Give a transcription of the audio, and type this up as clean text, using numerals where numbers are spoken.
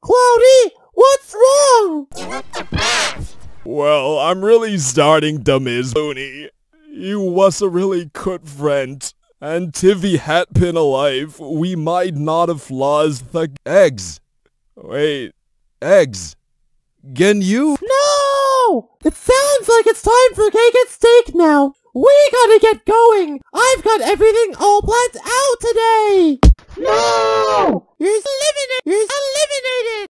Cloudy, what's wrong? Well, I'm really starting to miss Looney. He was a really good friend. And if he had been alive, we might not have lost the eggs. Wait, eggs? Can you? No! It sounds like it's time for cake and steak now. We gotta get going. I've got everything all planned out today. No! You're eliminated.